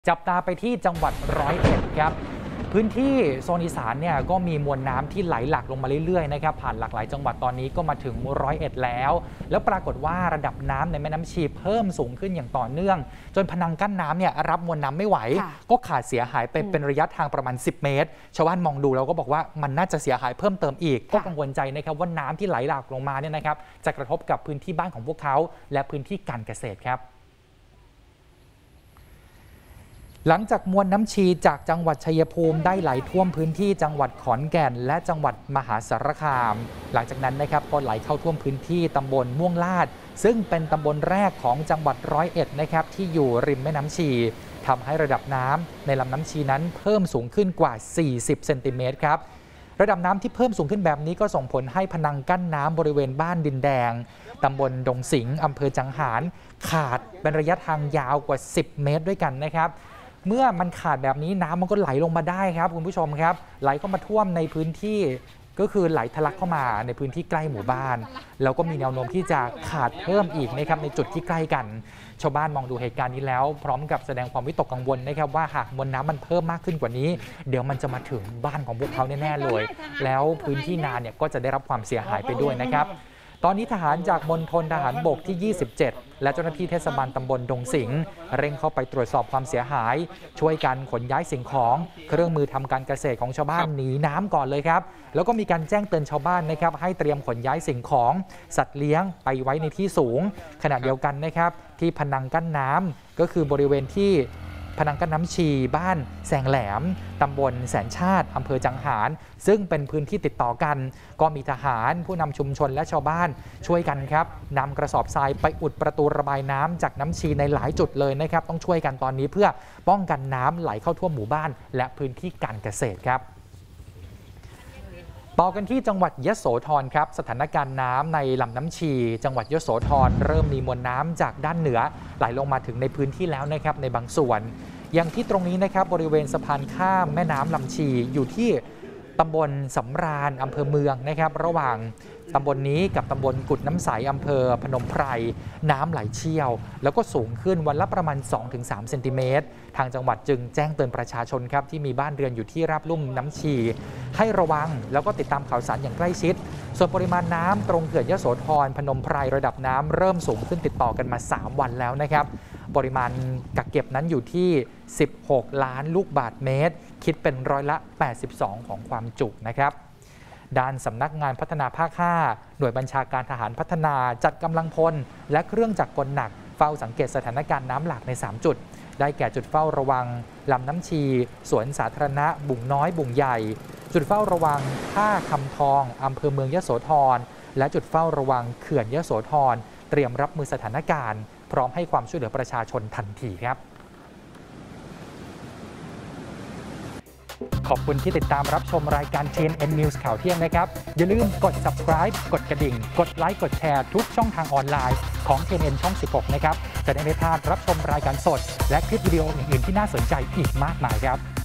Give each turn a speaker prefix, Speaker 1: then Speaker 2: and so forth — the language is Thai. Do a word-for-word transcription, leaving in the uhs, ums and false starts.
Speaker 1: จับตาไปที่จังหวัดร้อยเอ็ดครับพื้นที่โซนอีสานเนี่ยก็มีมวลน้ำที่ไหลหลากลงมาเรื่อยๆนะครับผ่านหลากหลายจังหวัดตอนนี้ก็มาถึงร้อยเอ็ดแล้วแล้วปรากฏว่าระดับน้ำในแม่น้ำชีเพิ่มสูงขึ้นอย่างต่อเนื่องจนพนังกั้นน้ำเนี่ยรับมวลน้ำไม่ไหวก็ขาดเสียหายไปเป็นระยะทางประมาณสิบเมตรชาวบ้านมองดูแล้วก็บอกว่ามันน่าจะเสียหายเพิ่มเติมอีกก็กังวลใจนะครับว่าน้ำที่ไหลหลากลงมาเนี่ยนะครับจะกระทบกับพื้นที่บ้านของพวกเขาและพื้นที่การเกษตรครับหลังจากมวลน้ำชีจากจังหวัดชัยภูมิได้ไหลท่วมพื้นที่จังหวัดขอนแก่นและจังหวัดมหาสารคามหลังจากนั้นนะครับก็ไหลเข้าท่วมพื้นที่ตำบลม่วงลาดซึ่งเป็นตำบลแรกของจังหวัดร้อยเอ็ดนะครับที่อยู่ริมแม่น้ำชีทำให้ระดับน้ำในลำน้ำชีนั้นเพิ่มสูงขึ้นกว่าสี่สิบเซนติเมตรครับระดับน้ำที่เพิ่มสูงขึ้นแบบนี้ก็ส่งผลให้พนังกั้นน้ำบริเวณบ้านดินแดงตำบลดงสิงห์อำเภอจังหารขาดเป็นระยะทางยาวกว่าสิบเมตรด้วยกันนะครับเมื่อมันขาดแบบนี้น้ำมันก็ไหลลงมาได้ครับคุณผู้ชมครับไหลเข้ามาท่วมในพื้นที่ก็คือไหลทะลักเข้ามาในพื้นที่ใกล้หมู่บ้านแล้วก็มีแนวโน้มที่จะขาดเพิ่มอีกนะครับในจุดที่ใกล้กันชาวบ้านมองดูเหตุการณ์นี้แล้วพร้อมกับแสดงความวิตกกังวลนะครับว่าหากมวลน้ำมันเพิ่มมากขึ้นกว่านี้เดี๋ยวมันจะมาถึงบ้านของพวกเขาแน่ๆเลยแล้วพื้นที่นาเนี่ยก็จะได้รับความเสียหายไปด้วยนะครับตอนนี้ทหารจากมณฑลทหารบกที่ยี่สิบเจ็ดและเจ้าหน้าที่เทศบาลตำบลดงสิงห์เร่งเข้าไปตรวจสอบความเสียหายช่วยกันขนย้ายสิ่งของเครื่องมือทำการเกษตรของชาวบ้านหนีน้ำก่อนเลยครับแล้วก็มีการแจ้งเตือนชาวบ้านนะครับให้เตรียมขนย้ายสิ่งของสัตว์เลี้ยงไปไว้ในที่สูงขณะเดียวกันนะครับที่พนังกั้นน้ำก็คือบริเวณที่พนังกั้นน้ำชีบ้านแสงแหลมตำบลแสนชาติอำเภอจังหารซึ่งเป็นพื้นที่ติดต่อกันก็มีทหารผู้นำชุมชนและชาวบ้านช่วยกันครับนำกระสอบทรายไปอุดประตูระบายน้ำจากน้ำชีในหลายจุดเลยนะครับต้องช่วยกันตอนนี้เพื่อป้องกันน้ำไหลเข้าท่วมหมู่บ้านและพื้นที่การเกษตรครับต่อกันที่จังหวัดยโสธรครับสถานการณ์น้ำในลำน้ำชีจังหวัดยโสธรเริ่มมีมวลน้ำจากด้านเหนือไหลลงมาถึงในพื้นที่แล้วนะครับในบางส่วนอย่างที่ตรงนี้นะครับบริเวณสะพานข้ามแม่น้ำลำชีอยู่ที่ตำบลสำราญอำเภอเมืองนะครับระหว่างตำบลนี้กับตำบลกุดน้ำใสอำเภอพนมไพรน้ำไหลเชี่ยวแล้วก็สูงขึ้นวันละประมาณ สองถึงสาม เซนติเมตรทางจังหวัดจึงแจ้งเตือนประชาชนครับที่มีบ้านเรือนอยู่ที่ราบลุ่มน้ำชีให้ระวังแล้วก็ติดตามข่าวสารอย่างใกล้ชิดส่วนปริมาณน้ำตรงเขื่อนยโสธรพนมไพรระดับน้ำเริ่มสูงขึ้นติดต่อกันมาสามวันแล้วนะครับปริมาณกักเก็บนั้นอยู่ที่สิบหกล้านลูกบาศก์เมตรคิดเป็นร้อยละแปดสิบสองของความจุนะครับด้านสำนักงานพัฒนาภาคห้าหน่วยบัญชาการทหารพัฒนาจัดกำลังพลและเครื่องจักรกลหนักเฝ้าสังเกตสถานการณ์น้ำหลากในสามจุดได้แก่จุดเฝ้าระวังลำน้ำชีสวนสาธารณะบุ่งน้อยบุ่งใหญ่จุดเฝ้าระวังท่าคำทองอำเภอเมืองยโสธรและจุดเฝ้าระวังเขื่อนยโสธรเตรียมรับมือสถานการณ์พร้อมให้ความช่วยเหลือประชาชนทันทีครับขอบคุณที่ติดตามรับชมรายการ ที เอ็น เอ็น News ข่าวเที่ยงนะครับอย่าลืมกด Subscribe กดกระดิ่งกดไลค์กดแชร์ทุกช่องทางออนไลน์ของ ที เอ็น เอ็น ช่องสิบหกนะครับจะได้ไม่พลาดรับชมรายการสดและคลิปวิดีโออื่นๆที่น่าสนใจอีกมากมายครับ